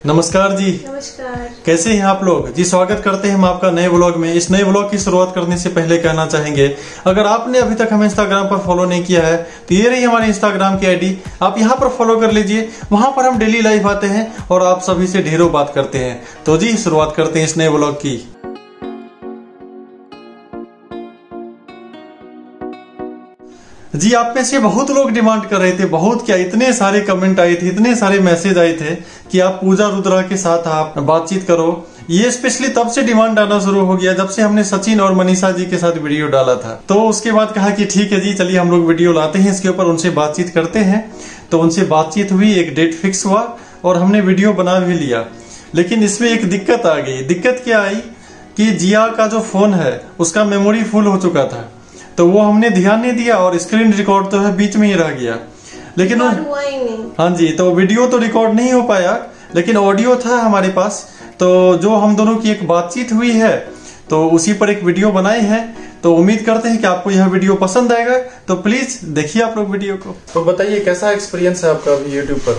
नमस्कार जी। नमस्कार। कैसे हैं आप लोग जी? स्वागत करते हैं हम आपका नए व्लॉग में। इस नए व्लॉग की शुरुआत करने से पहले कहना चाहेंगे, अगर आपने अभी तक हमें इंस्टाग्राम पर फॉलो नहीं किया है तो ये रही हमारी इंस्टाग्राम की आईडी, आप यहाँ पर फॉलो कर लीजिए। वहां पर हम डेली लाइव आते हैं और आप सभी से ढेरों बात करते हैं। तो जी शुरुआत करते हैं इस नए व्लॉग की। जी आप में से बहुत लोग डिमांड कर रहे थे, बहुत क्या, इतने सारे कमेंट आए थे, इतने सारे मैसेज आए थे कि आप पूजा रुद्रा के साथ आप बातचीत करो। ये स्पेशली तब से डिमांड आना शुरू हो गया जब से हमने सचिन और मनीषा जी के साथ वीडियो डाला था। तो उसके बाद कहा कि ठीक है जी, चलिए हम लोग वीडियो लाते हैं इसके ऊपर, उनसे बातचीत करते हैं। तो उनसे बातचीत हुई, एक डेट फिक्स हुआ और हमने वीडियो बना भी लिया। लेकिन इसमें एक दिक्कत आ गई। दिक्कत क्या आई कि जिया का जो फोन है उसका मेमोरी फुल हो चुका था, तो वो हमने ध्यान नहीं दिया और स्क्रीन रिकॉर्ड तो है बीच में ही रह गया। लेकिन हुआ ही नहीं। हाँ जी, तो वीडियो तो रिकॉर्ड नहीं हो पाया लेकिन ऑडियो था हमारे पास। तो जो हम दोनों की एक बातचीत हुई है तो उसी पर एक वीडियो बनाए हैं। तो उम्मीद करते हैं कि आपको यह वीडियो पसंद आएगा, तो प्लीज देखिए आप लोग वीडियो को। तो बताइए कैसा एक्सपीरियंस है आपका अभी यूट्यूब पर?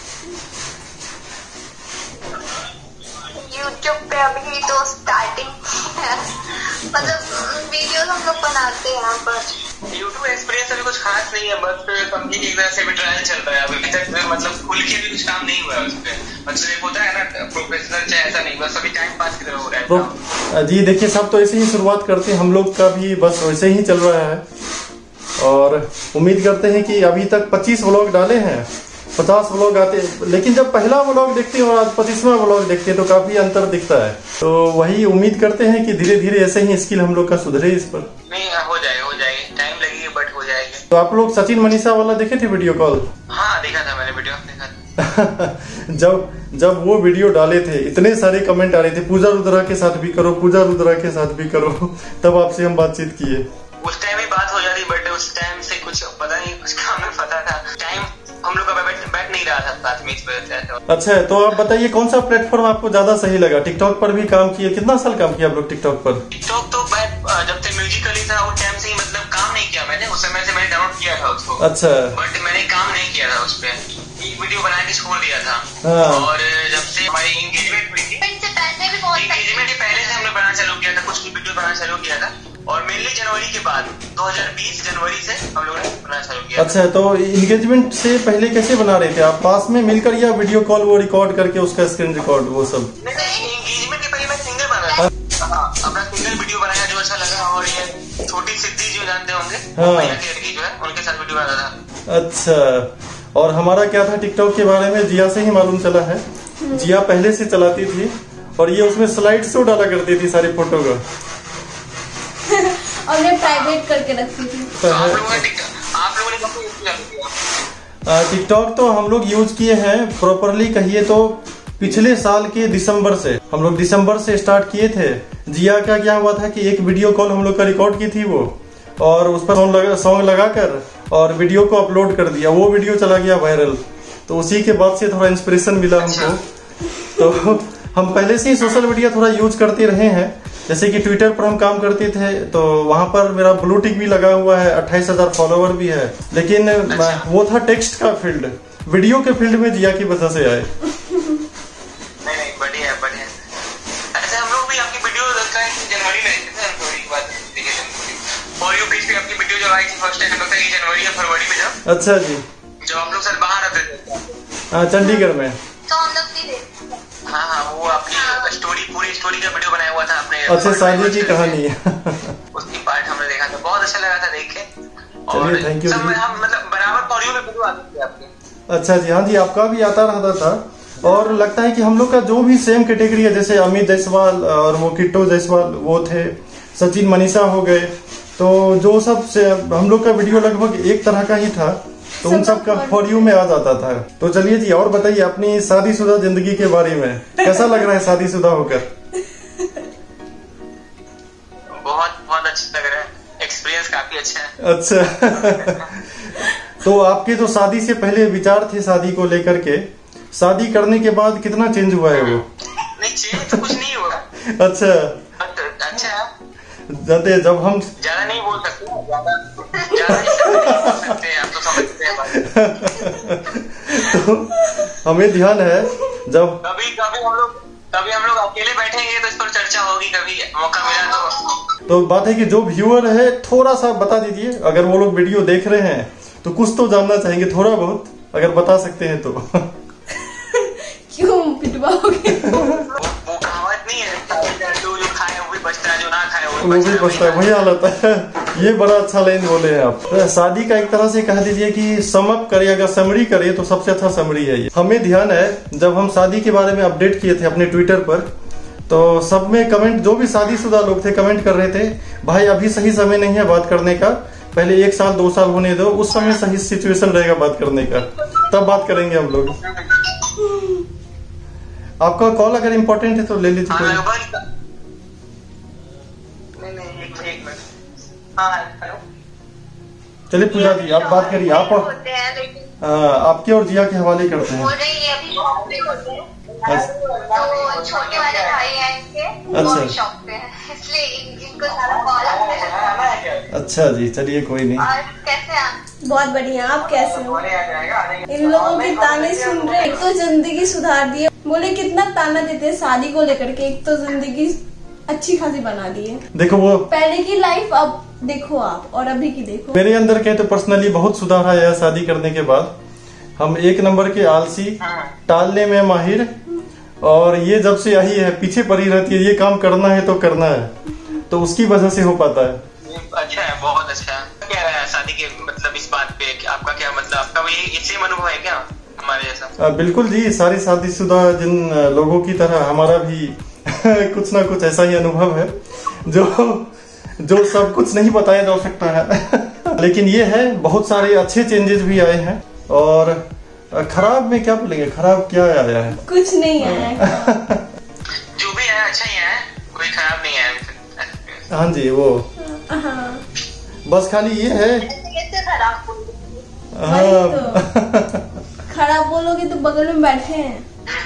यूट्यूब पे अभी तो स्टार्टिंग मतलब वीडियो हम लोग बनाते हैं यहाँ पर। यूट्यूब एक्सपीरियंस अभी कुछ खास नहीं है, बस समझिए एक तरह से भी ट्रायल चल रहा है अभी तक। मतलब खुल के भी कुछ काम नहीं हुआ है उस पर। मतलब एक होता है ना प्रोफेशनल, चाहे ऐसा नहीं, बस अभी टाइम पास की तरह हो रहा है। जी देखिए, सब तो ऐसे ही शुरुआत करते हैं, हम लोग का भी बस वैसे ही चल रहा है। और उम्मीद करते हैं कि अभी तक 25 व्लॉग डाले हैं, 50 व्लॉग आते, लेकिन जब पहला व्लॉग देखते हैं और आज 25वां व्लॉग देखते हैं तो काफी अंतर दिखता है। तो वही उम्मीद करते हैं कि धीरे धीरे ऐसे ही स्किल हम लोग का सुधरे इस पर। नहीं हो जाएगी, टाइम लगेगी बट हो जाएगी। तो आप लोग सचिन मनीषा वाला देखे थे वीडियो कॉल? हाँ देखा था मैंने, वीडियो देखा था। जब वो वीडियो डाले थे इतने सारे कमेंट आ रहे थे, पूजा रुद्रा के साथ भी करो, पूजा रुद्रा के साथ भी करो। तब आपसे हम बातचीत किए। उस टाइम ही बात हो जाती, बट उस टाइम से कुछ पता नहीं, कुछ काम में पता था, टाइम हम लोग का बैठ नहीं रहा था साथ में, इस वजह से। अच्छा है, तो आप बताइए कौन सा प्लेटफॉर्म आपको ज्यादा सही लगा? टिकटॉक पर भी काम किए, कितना साल काम किया आप लोग टिकटॉक पर? टिकटॉक तो मैं जब से म्यूजिकली था उस टाइम से ही मतलब काम नहीं किया मैंने, उस समय से मैंने डाउनलोड किया था उसको। अच्छा। बट मैंने काम नहीं किया था उस पर, एक वीडियो बना के छोड़ दिया था। हाँ। और जब से हमारी एंगेजमेंट हुई थी, एंगेजमेंट के पहले से हमने बनाना चालू किया था, कुछ वीडियो बनाना चालू किया था। और मेनली जनवरी के बाद 2020 जनवरी से हम लोगों ने बनाना चालू किया। अच्छा, तो एंगेजमेंट से पहले कैसे बना रहे थे आप? पास में मिलकर या वीडियो कॉल वो रिकॉर्ड करके उसका स्क्रीन रिकॉर्ड वो सब? एंगेजमेंट के पहले मैं सिंगल बना रहा था, अपना सिंगल वीडियो बनाया जो अच्छा लगा। और ये छोटी सिद्धि जो जानते होंगे, भैया की लड़की जो है, उनके साथ वीडियो बना था। अच्छा, और हमारा क्या था टिकटॉक के बारे में, जिया से ही मालूम चला है। जिया पहले से चलाती थी और ये उसमें स्लाइड शो डाला करती थी सारी फोटो का। और मैं प्राइवेट करके रखती थी। आप लोगों ने टिकटॉक तो हम लोग यूज किए हैं प्रॉपरली कहिए तो पिछले साल के दिसंबर से। हम लोग दिसंबर से स्टार्ट किए थे। जिया का क्या हुआ था कि एक वीडियो कॉल हम लोग का रिकॉर्ड की थी वो, और उस पर सॉन्ग लगाकर और वीडियो को अपलोड कर दिया। वो वीडियो चला गया वायरल, तो उसी के बाद से थोड़ा इंस्पिरेशन मिला हमको। तो हम पहले से ही सोशल मीडिया थोड़ा यूज करते रहे हैं। जैसे कि ट्विटर पर हम काम करते थे तो वहां पर मेरा ब्लू टिक भी लगा हुआ है, 28,000 फॉलोवर भी है। लेकिन वो था टेक्स्ट का फील्ड, वीडियो के फील्ड में जिया की वजह से आए। नहीं बढ़िया। अच्छा, हम लोग भी आपकी वीडियो जनवरी में देखे थे, जनवरी के बाद देखे थे। और यूपी पे आपकी वीडियो जो आई थी फर्स्ट टाइम, लगता है जनवरी या फरवरी में जब। अच्छा जी, जब हम लोग सर बाहर आते थे। हाँ, चंडीगढ़ में। तो हम लोग भी देखे। हाँ, वो आपकी पूरी स्टोरी का वीडियो बनाया हुआ था आपने। अच्छा, शादी की कहानी है। उसकी पार्ट हमने देखा था, बहुत अच्छा लगा था देख के। चलिए, थैंक यू। हम मतलब बराबर पौड़ियों में वीडियो आती थी आपकी। अच्छा जी, हाँ जी, आपका भी आता रहता था। और लगता है कि हम लोग का जो भी सेम कैटेगरी है, जैसे अमित जायसवाल और वो किट्टो जायसवाल वो थे, सचिन मनीषा हो गए, तो जो सब से हम लोग का वीडियो लगभग एक तरह का ही था, तो उन सब का फॉर यू में आ जाता था। तो चलिए जी, और बताइए अपनी शादीशुदा जिंदगी के बारे में, कैसा लग रहा है शादीशुदा होकर? बहुत अच्छा लग रहा है, एक्सपीरियंस काफी अच्छा है। अच्छा। तो आपके जो शादी से पहले विचार थे शादी को लेकर के, शादी करने के बाद कितना चेंज हुआ है वो? नहीं, चेंज तो कुछ नहीं हुआ। अच्छा अच्छा, जब हम ज्यादा नहीं बोल सकते, ज्यादा नहीं बोल सकते, आप तो समझते हैं। तो हमें ध्यान है जब कभी हम लोग अकेले बैठेंगे तो इस पर चर्चा होगी, कभी मौका मिला तो बात है कि जो व्यूअर है थोड़ा सा बता दीजिए, अगर वो लोग वीडियो देख रहे हैं तो कुछ तो जानना चाहेंगे, थोड़ा बहुत अगर बता सकते हैं तो। क्यों पिटवाओगे? वो कहावत नहीं है, जो खाए वो भी बचता है, जो ना खाए वो भी बचता है, वही हालत है। ये बड़ा अच्छा लाइन बोले हैं आप। शादी का एक तरह से कह दीजिए कि समअप करे, अगर समरी करे तो सबसे अच्छा समरी है ये। हमें ध्यान है जब हम शादी के बारे में अपडेट किए थे अपने ट्विटर पर, तो सब में कमेंट, जो भी शादीशुदा लोग थे कमेंट कर रहे थे, भाई अभी सही समय नहीं है बात करने का, पहले 1 साल 2 साल होने दो, उस समय सही सिचुएशन रहेगा बात करने का, तब बात करेंगे हम लोग। आपका कॉल अगर इम्पोर्टेंट है तो ले लीजिए। चलिए पूजा जी आप बात करिए, आप आपके और जिया के हवाले करते हैं। तो छोटे वाले भाई हैं इनके, अच्छा शॉप पे हैं, इसलिए इनको सारा कॉल आता है। अच्छा जी, चलिए कोई नहीं। और कैसे आप? बहुत बढ़िया, आप कैसे हो? इन लोगों के ताने सुन रहे, एक तो जिंदगी सुधार दी है, बोले कितना ताना देते हैं शादी को लेकर के, एक तो जिंदगी अच्छी खासी बना दी है। देखो वो पहले की लाइफ अब देखो आप और अभी की देखो। मेरे अंदर के तो पर्सनली बहुत सुधार आया शादी करने के बाद। हम 1 नंबर के आलसी, टालने में माहिर, और ये जब से यही है पीछे पड़ी रहती है, ये काम करना है तो करना है, तो उसकी वजह से हो पाता है। अच्छा है, बहुत अच्छा है। क्या है शादी के मतलब इस बात पे आपका क्या मतलब, आपका भी सेम अनुभव है क्या हमारे जैसा? बिल्कुल जी, सारे शादीशुदा जिन लोगों की तरह हमारा भी कुछ ना कुछ ऐसा ही अनुभव है, जो सब कुछ नहीं बताया जा सकता है। लेकिन ये है बहुत सारे अच्छे चेंजेस भी आए हैं, और खराब में क्या बोलेंगे, खराब क्या आया है? कुछ नहीं आया है। जो भी है अच्छा ही है, कोई खराब नहीं है। हाँ जी, वो बस खाली ये है, खराब बोलोगे तो बगल में बैठे हैं।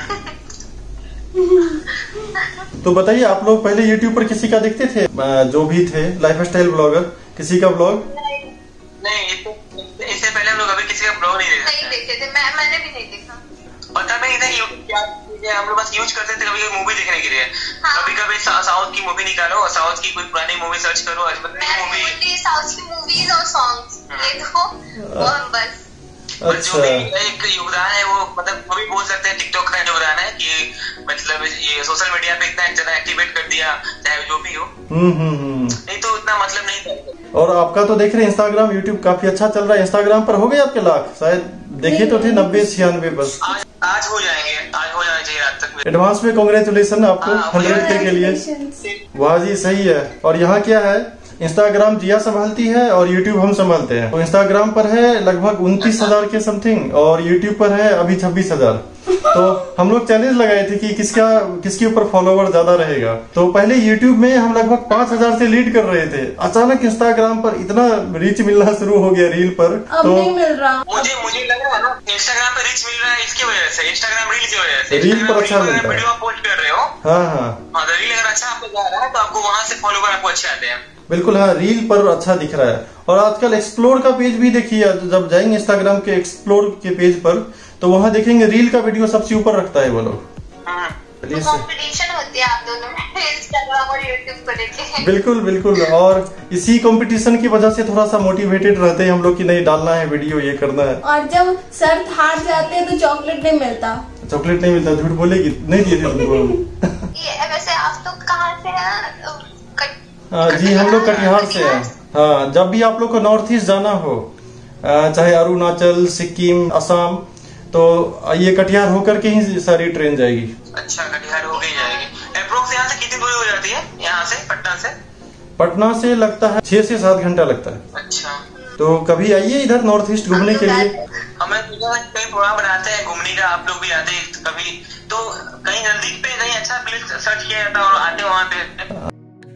तो बताइए, आप लोग पहले यूट्यूब पर किसी का देखते थे, जो भी थे लाइफस्टाइल ब्लॉगर, किसी का ब्लॉग? नहीं, इससे पहले हम लोग अभी किसी का ब्लॉग नहीं देखे थे। मैंने भी नहीं देखा, पता नहीं था क्या चीजें, हम लोग बस यूज करते थे कभी मूवी देखने के लिए। कभी कभी साउथ की मूवी निकालो, साउथ की कोई पुरानी मूवी सर्च करो, मूवी साउथ की मूवीज और सॉन्ग्स ये दो, और बस। अच्छा, जो भी एक योगदान है वो मतलब वो भी बोल सकते हैं टिकटॉक का योगदान है कि मतलब ये सोशल मीडिया पे इतना ज्यादा एक्टिवेट कर दिया, चाहे जो भी हो। नहीं तो उतना मतलब नहीं था। और आपका तो देख रहे हैं इंस्टाग्राम यूट्यूब काफी अच्छा चल रहा है। इंस्टाग्राम पर हो गए आपके लाख, शायद देखे तो थे 90-96 बस। आज हो जाएंगे, आज हो जाना चाहिए रात तक। एडवांस में कांग्रेचुलेशन आपको 100K के लिए। वाह जी, सही है। और यहाँ क्या है, इंस्टाग्राम जिया संभालती है और यूट्यूब हम संभालते हैं। तो इंस्टाग्राम पर है लगभग 29,000 के समथिंग, और यूट्यूब पर है अभी 26,000। तो हम लोग चैलेंज लगाए थे कि किसके ऊपर फॉलोवर ज्यादा रहेगा। तो पहले यूट्यूब में हम लगभग 5,000 से लीड कर रहे थे, अचानक इंस्टाग्राम पर इतना रीच मिलना शुरू हो गया रील पर। अब तो नहीं मिल रहा। मुझे लग रहा है ना इंस्टाग्राम पे रीच मिल रहा है इसकी वजह से, इंस्टाग्राम रील की वजह से। रील पर अच्छा मिलता है, वीडियो पोस्ट कर रहे हो। हाँ, रील अगर अच्छा आपको जा रहा है तो आपको वहां से फॉलोवर आपको अच्छे आते हैं। बिल्कुल, हाँ, रील पर अच्छा दिख रहा है। और आजकल एक्सप्लोर का पेज भी देखिए, जब जाएंगे इंस्टाग्राम के एक्सप्लोर के पेज पर तो वहाँ देखेंगे रील का वीडियो सबसे ऊपर रखता है वो लोग। तो कंपटीशन होती है आप दोनों में, इंस्टाग्राम और यूट्यूब को लेके। बिल्कुल बिल्कुल, और इसी कंपटीशन की वजह से थोड़ा सा मोटिवेटेड रहते हैं हम लोग कि नहीं डालना है वीडियो, ये करना है। और जब शर्त हार जाते हैं तो चॉकलेट नहीं मिलता। चॉकलेट नहीं मिलता, झूठ बोलेगी, नहीं दिए थे तुमको। वैसे आप तो कहाँ से हैं? जी, हम लोग कटिहार से हैं। हाँ, जब भी आप लोग को नॉर्थ ईस्ट जाना हो, चाहे अरुणाचल, सिक्किम, असम, तो ये कटिहार होकर के ही सारी ट्रेन जाएगी। अच्छा, कटिहार होकर ही जाएगी। अप्रोक्स यहाँ से कितनी दूरी हो जाती है? यहाँ से पटना से? पटना से लगता है 6 से 7 घंटा लगता है। अच्छा, तो कभी आइए इधर नॉर्थ ईस्ट घूमने के लिए। हमें कहीं प्रोग्राम बनाते हैं घूमने का, आप लोग भी आते हैं कभी, तो कहीं नजदीक पे कहीं अच्छा प्लेस सर्च किया जाता है और आते वहाँ पे।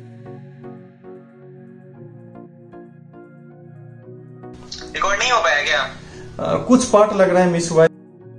रिकॉर्ड नहीं हो पाया क्या? कुछ पार्ट लग रहा है मिस हुआ।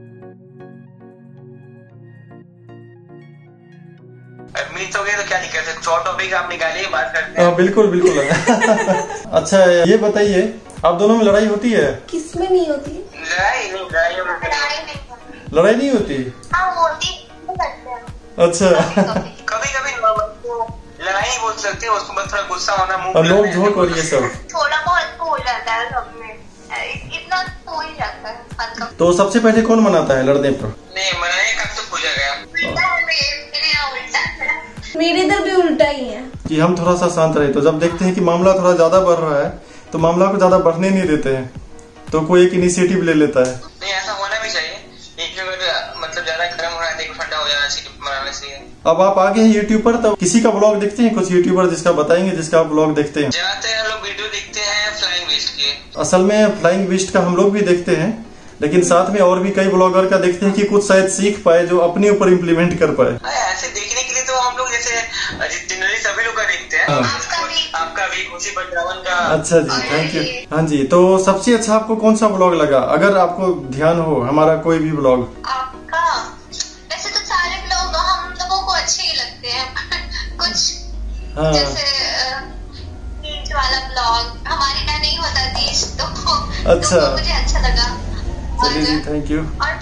मिस हो गए तो क्या दिक्कत है, शॉर्ट टॉपिक आप निकालिए, बात करते हैं। बिल्कुल बिल्कुल। अच्छा, ये बताइए, आप दोनों में लड़ाई होती है? किसमें नहीं होती? लड़ाई नहीं। लड़ाई नहीं होती? हाँ होती है। अच्छा। कभी कभी लड़ाई नहीं बोल सकते, उसको बस थोड़ा गुस्सा होना, और लोग झोंक और ये सब थोड़ा बहुत हो जाता है सब में, इतना हो ही जाता है। तो सबसे पहले कौन मनाता है लड़ने पर? नहीं मनाने का तो पूजा गया। मेरे इधर भी उल्टा ही है कि हम थोड़ा सा शांत रहे, तो जब देखते हैं कि मामला थोड़ा ज्यादा बढ़ रहा है तो मामला को ज्यादा बढ़ने नहीं देते हैं, तो कोई एक इनिशिएटिव ले लेता है। नहीं ऐसा होना भी चाहिए, एक मतलब ज्यादा गर्म हो रहा है ठंडा हो जाना चाहिए, मनाने से। अब आप आगे हैं यूट्यूब पर, तो किसी का ब्लॉग देखते हैं? कुछ यूट्यूबर जिसका बताएंगे, जिसका आप ब्लॉग देखते हैं? ज्यादातर हम लोग वीडियो देखते हैं फ्लाइंग बीस्ट के। असल में फ्लाइंग बीस्ट का हम लोग भी देखते हैं, लेकिन साथ में और भी कई ब्लॉगर का देखते हैं कि कुछ शायद सीख पाए जो अपने ऊपर इम्प्लीमेंट कर पाए। ऐसे देखने के लिए तो हम लोग जैसे जनरली सभी लोग का देखते हैं। आपका भी खुशी बटरावन का। अच्छा जी, थैंक यू। हाँ जी, तो सबसे अच्छा आपको कौन सा ब्लॉग लगा, अगर आपको ध्यान हो हमारा कोई भी ब्लॉग? आपका वैसे तो सारे ब्लॉग हम लोगों को अच्छे ही लगते हैं। कुछ हाँ। जैसे तीज वाला ब्लॉग हमारे यहाँ नहीं होता तीज, तो अच्छा तो मुझे अच्छा लगा। चलिए जी, थैंक यू। और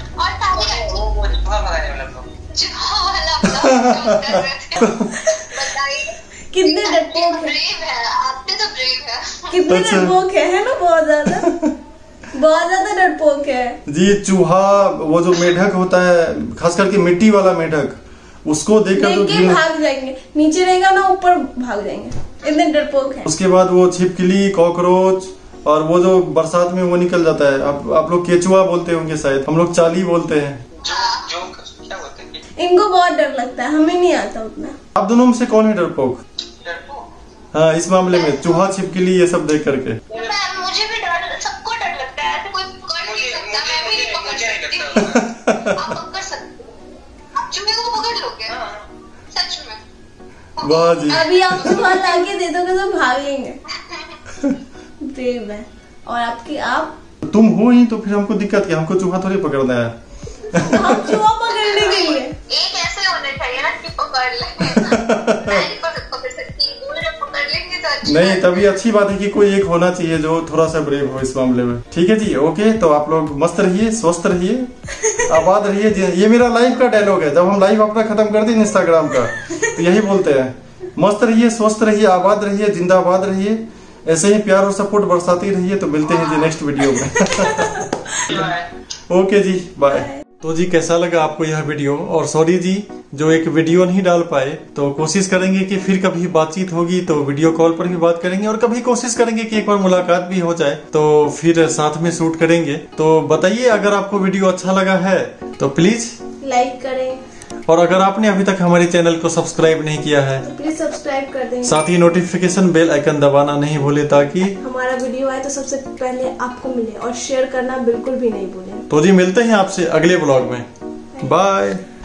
कितने डरपोक है, आपने तो ब्रेव है। कितने अच्छा। डरपोक है ना, बहुत ज्यादा डरपोक है जी। चूहा, वो जो मेढक होता है, खास करके मिट्टी वाला मेढक, उसको देखकर तो देख के भाग जाएंगे, नीचे रहेगा ना ऊपर भाग जाएंगे, इतने डरपोक है। उसके बाद वो छिपकली, कॉकरोच, और वो जो बरसात में वो निकल जाता है, आप लोग केचुआ बोलते होंगे शायद, हम लोग चाली बोलते हैं। जो क्या बोलते हैं? इनको बहुत डर लगता है, हमें नहीं आता उतना। आप दोनों में से कौन है डरपोक? हाँ, इस मामले में चूहा, छिपकली ये सब देख करके। मुझे भी डर, सबको डर लगता है, ऐसे कोई पकड़ नहीं सकता, मैं भी नहीं पकड़ सकती। आप पकड़ सकते हो, आप चूहे को पकड़ लोगे, सच में। वाह जी। अभी आप चूहा लाके दे दोगे तो भागेंगे। ब्रेव है। और आपकी आप तुम हो ही तो फिर हमको दिक्कत क्या, हमको चूहा थोड़ी पकड़ना है। हम चूहा पकड़ने के लिए एक ऐसे होने चाहिए ना कि पकड़ ले। नहीं पकड़ सकती, पकड़ लेंगे तो अच्छा। नहीं, तभी अच्छी बात है कि कोई एक होना चाहिए जो थोड़ा सा ब्रेव हो इस मामले में। ठीक है जी, ओके। तो आप लोग मस्त रहिए, स्वस्थ रहिए, आबाद रहिए। ये मेरा लाइव का डायलॉग है, जब हम लाइव अपना खत्म कर दें इंस्टाग्राम का तो यही बोलते हैं, मस्त रहिए, स्वस्थ रहिए, आबाद रहिए, जिंदाबाद रहिए, ऐसे ही प्यार और सपोर्ट बरसाती रहिए। तो मिलते हैं जी नेक्स्ट वीडियो में। ओके जी, बाय। तो जी कैसा लगा आपको यह वीडियो? और सॉरी जी जो एक वीडियो नहीं डाल पाए, तो कोशिश करेंगे कि फिर कभी बातचीत होगी तो वीडियो कॉल पर भी बात करेंगे, और कभी कोशिश करेंगे कि एक बार मुलाकात भी हो जाए तो फिर साथ में शूट करेंगे। तो बताइए, अगर आपको वीडियो अच्छा लगा है तो प्लीज लाइक करें, और अगर आपने अभी तक हमारे चैनल को सब्सक्राइब नहीं किया है तो प्लीज सब्सक्राइब कर दें। साथ ही नोटिफिकेशन बेल आइकन दबाना नहीं भूले, ताकि हमारा वीडियो आए तो सबसे पहले आपको मिले, और शेयर करना बिल्कुल भी नहीं भूलें। तो जी मिलते हैं आपसे अगले ब्लॉग में। बाय।